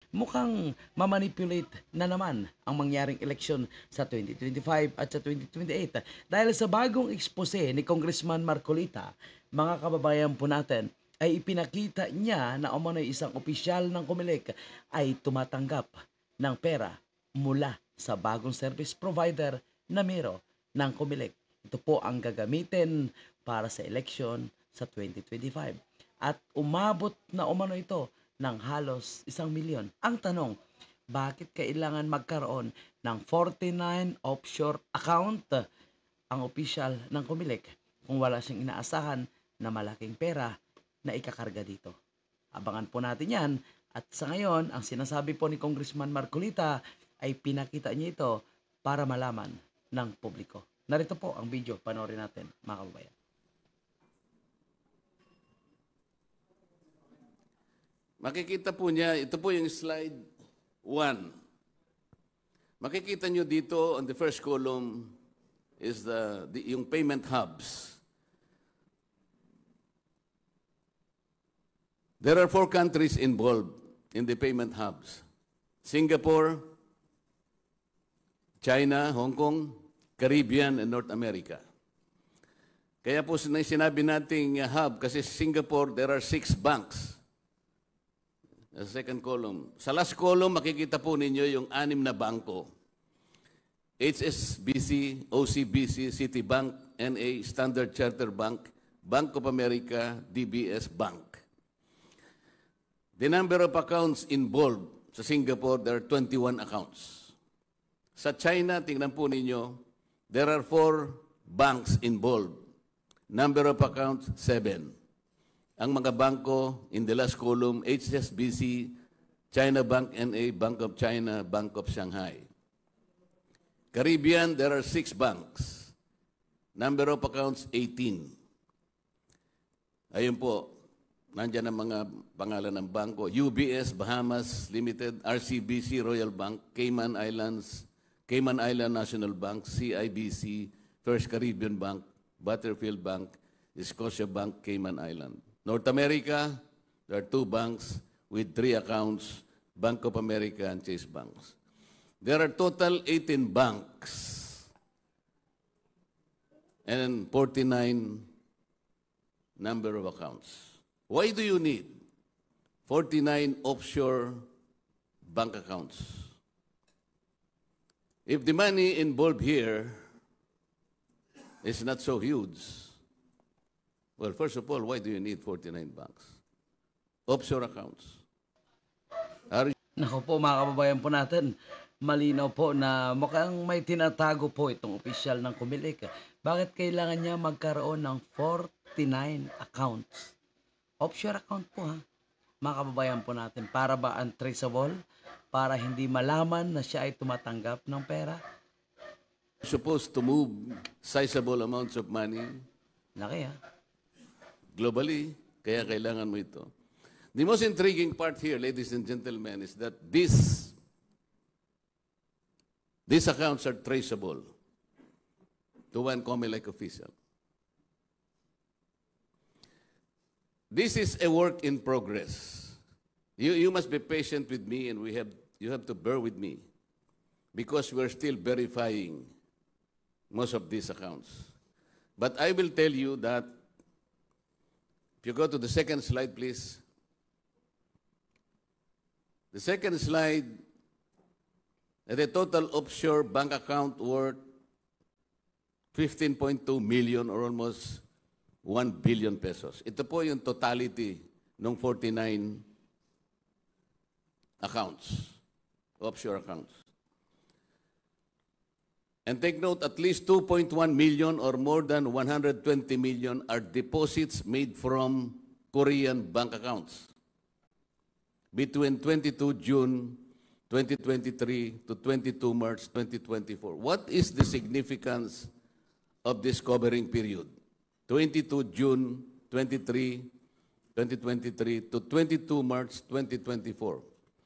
mukhang mamanipulate na naman ang mangyaring eleksyon sa 2025 at sa 2028. Dahil sa bagong expose ni Congressman Marcolita, mga kababayan po natin, ay ipinakita niya na umano'y isang opisyal ng COMELEC ay tumatanggap ng pera mula sa bagong service provider na Mero ng COMELEC. Ito po ang gagamitin para sa eleksyon sa 2025. At umabot na umano ito ng halos 1 milyon. Ang tanong, bakit kailangan magkaroon ng 49 offshore account ang opisyal ng COMELEC kung wala siyang inaasahan na malaking pera na ikakarga dito? Abangan po natin yan. At sa ngayon, ang sinasabi po ni Congressman Marcolita ay pinakita niya ito para malaman ng publiko. Narito po ang video, panoorin natin mga kababayan. Makikita po niya, ito po yung slide 1. Makikita niyo dito on the first column is yung payment hubs. There are 4 countries involved in the payment hubs. Singapore, China, Hong Kong, Caribbean, and North America. Kaya po sinabi nating hub, kasi Singapore, there are 6 banks. The second column. Sa last column, makikita po ninyo yung 6 na bangko. HSBC, OCBC, Citibank, NA, Standard Chartered Bank, Bank of America, DBS Bank. The number of accounts involved sa Singapore, there are 21 accounts. Sa China, tingnan po ninyo, there are 4 banks involved. Number of accounts, 7. Ang mga bangko in the last column, HSBC, China Bank NA, Bank of China, Bank of Shanghai. Caribbean, there are 6 banks. Number of accounts, 18. Ayun po, nandiyan ang mga pangalan ng bangko. UBS, Bahamas Limited, RCBC, Royal Bank, Cayman Island National Bank, CIBC, First Caribbean Bank, Butterfield Bank, Scotia Bank, Cayman Island. North America, there are 2 banks with 3 accounts, Bank of America and Chase Banks. There are total 18 banks and 49 number of accounts. Why do you need 49 offshore bank accounts? If the money involved here is not so huge, well, first of all, why do you need 49 banks? Offshore accounts. Naku po mga kababayan po natin, malinaw po na mukhang may tinatago po itong opisyal ng COMELEC. Bakit kailangan niya magkaroon ng 49 accounts? Offshore account po ha, mga kababayan po natin. Para ba untraceable? Para hindi malaman na siya ay tumatanggap ng pera? Supposed to move sizable amounts of money. Laki ha. Globally, kaya kailangan mo ito. The most intriguing part here, ladies and gentlemen, is that these accounts are traceable to one COMELEC official. This is a work in progress. You must be patient with me, and you have to bear with me because we're still verifying most of these accounts. But I will tell you that, if you go to the second slide, please. The second slide, the total offshore bank account worth 15.2 million or almost 1 billion pesos. Ito po yung totality ng 49 accounts, offshore accounts. And take note, at least 2.1 million or more than 120 million are deposits made from Korean bank accounts between 22 June 2023 to 22 March 2024. What is the significance of this covering period? 22 June 2023 to 22 March 2024.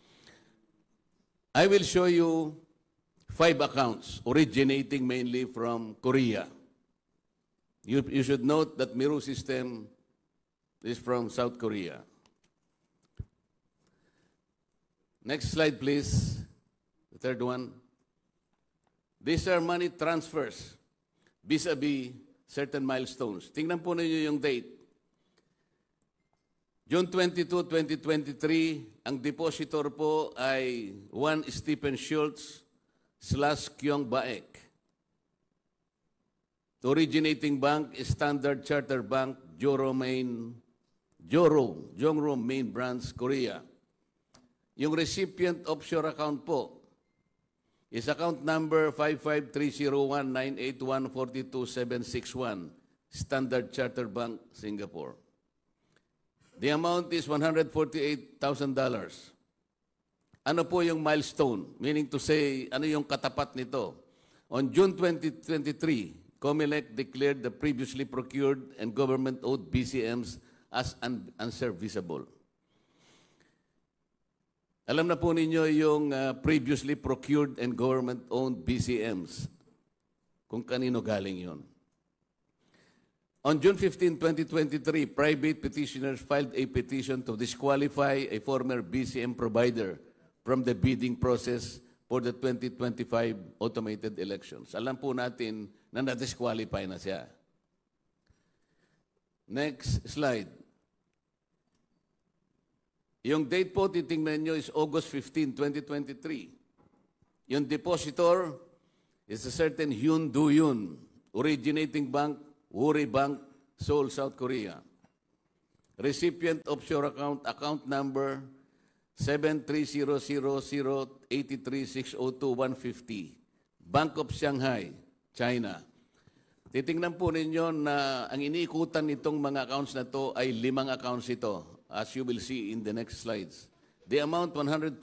I will show you 5 accounts originating mainly from Korea. You should note that Mero system is from South Korea. Next slide, please. The third one. These are money transfers vis-a-vis certain milestones. Tingnan po ninyo yung date. June 22, 2023, ang depositor po ay 1 Stephen Schultz / Kyong Baek. The originating bank is Standard Chartered Bank, Jongro Main Branch, Korea. Yung recipient offshore account po is account number 5530198142761, Standard Chartered Bank, Singapore. The amount is $148,000. Ano po yung milestone? Meaning to say, ano yung katapat nito? On June 2023, COMELEC declared the previously procured and government-owned BCMs as unserviceable. Alam na po ninyo yung previously procured and government-owned BCMs, kung kanino galing yun. On June 15, 2023, private petitioners filed a petition to disqualify a former BCM provider from the bidding process for the 2025 automated elections. Alam po natin na na-disqualify na siya. Next slide. Yung date po, titingnan nyo, is August 15, 2023. Yung depositor is a certain Hyun Do-yoon, originating bank, Woori Bank, Seoul, South Korea. Recipient offshore account number 7300083602150, Bank of Shanghai, China. Titingnan po ninyo na ang iniikutan nitong mga accounts na to ay 5 accounts ito, as you will see in the next slides. The amount,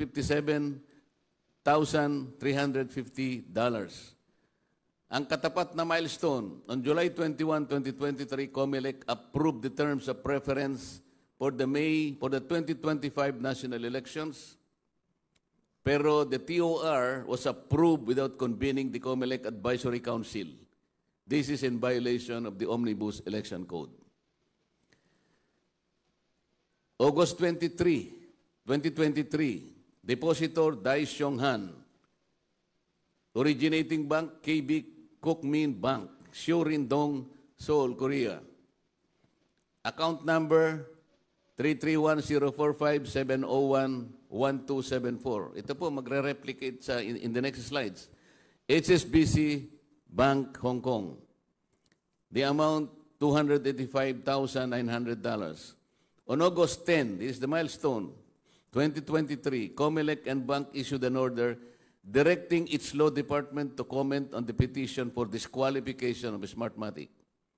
$157,350. Ang katapat na milestone, on July 21, 2023, COMELEC approved the terms of preference for the 2025 national elections. Pero the TOR was approved without convening the COMELEC Advisory Council. This is in violation of the Omnibus Election Code. August 23, 2023, depositor Dai Xiong Han, originating bank KB Kookmin Bank, Seo-rin-dong, Seoul, Korea. Account number 3310457011274. Ito po magre-replicate in the next slides. HSBC Bank, Hong Kong. The amount, $285,900. On August 10, this is the milestone, 2023, COMELEC and bank issued an order directing its law department to comment on the petition for disqualification of Smartmatic.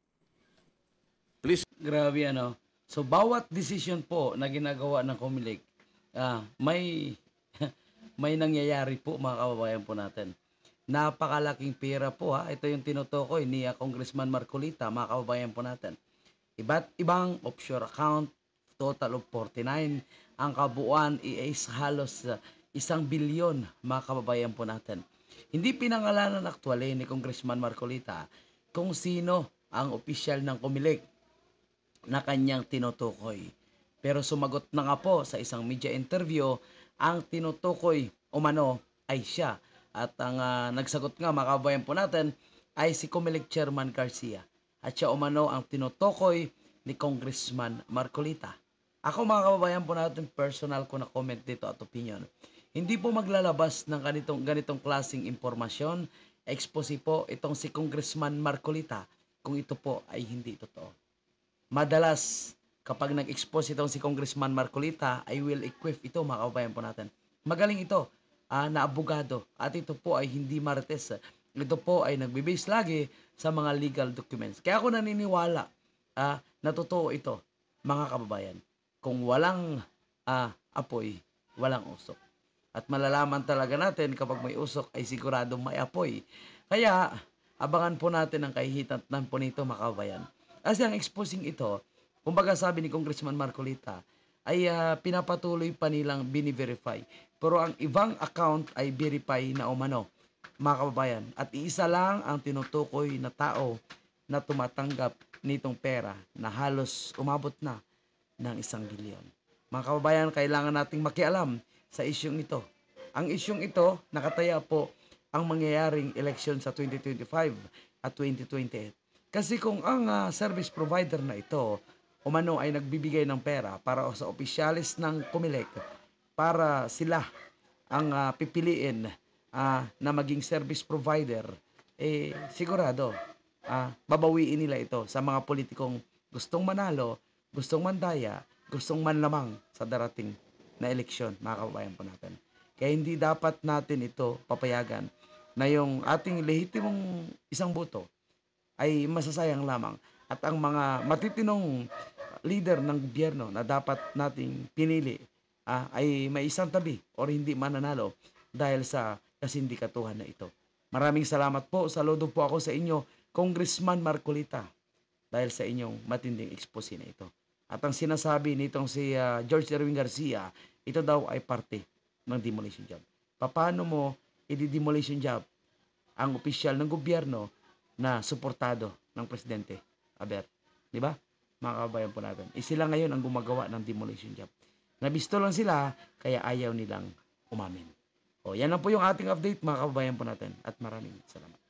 Please. Grabe ano. So, bawat decision po na ginagawa ng COMELEC, may may nangyayari po, mga kababayan po natin. Napakalaking pera po ha. Ito yung tinutukoy ni Congressman Marcolita, mga kababayan po natin. Iba't ibang offshore account, total of 49. Ang kabuuan is halos 1 bilyon, mga kababayan po natin. Hindi pinangalanan actually ni Congressman Marcolita kung sino ang opisyal ng COMELEC na kanyang tinutukoy. Pero sumagot na nga po sa isang media interview, ang tinutukoy umano ay siya. At ang nagsagot nga, mga kababayan po natin, ay si COMELEC Chairman Garcia. At siya umano ang tinutukoy ni Congressman Marcolita. Ako, mga kababayan po natin, personal ko na comment dito at opinion. Hindi po maglalabas ng ganitong klaseng impormasyon, expose po itong si Congressman Marcolita kung ito po ay hindi totoo. Madalas, kapag nag-expose itong si Congressman Marcolita, I will equip ito, mga kababayan po natin. Magaling ito, na abogado, at ito po ay hindi marites. Ito po ay nagbibase lagi sa mga legal documents. Kaya ako naniniwala na totoo ito, mga kababayan. Kung walang apoy, walang usok. At malalaman talaga natin kapag may usok ay siguradong may apoy. Kaya, abangan po natin ang kahihitan po nito, mga kababayan. Kasi ang exposing ito, kumbaga sabi ni Congressman Marcolita, ay pinapatuloy pa nilang bini-verify. Pero ang ibang account ay verify na umano, mga kababayan. At isa lang ang tinutukoy na tao na tumatanggap nitong pera na halos umabot na ng 1 bilyon. Mga kababayan, kailangan nating makialam sa isyong ito. Ang isyong ito, nakataya po ang mangyayaring eleksyon sa 2025 at 2028. Kasi kung ang service provider na ito umano ay nagbibigay ng pera para sa opisyalis ng COMELEC para sila ang pipiliin na maging service provider, sigurado babawiin nila ito sa mga politikong gustong manalo, gustong mandaya, gustong manlamang sa darating na eleksyon, mga kababayan po natin. Kaya hindi dapat natin ito papayagan na yung ating lehitimong isang boto ay masasayang lamang at ang mga matitinong leader ng gobyerno na dapat nating pinili ay may isang tabi o hindi mananalo dahil sa kasindikatuhan na ito. Maraming salamat po. Saludo po ako sa inyo, Congressman Marcolita, dahil sa inyong matinding expose na ito. At ang sinasabi nitong si George Erwin Garcia, ito daw ay parte ng demolition job. Paano mo i-demolition job ang opisyal ng gobyerno na suportado ng presidente? Aber, di ba? Mga kabayan po natin. Sila ngayon ang gumagawa ng demolition job. Nabisto lang sila, kaya ayaw nilang umamin. O, yan lang po yung ating update, mga kabayan po natin. At maraming salamat.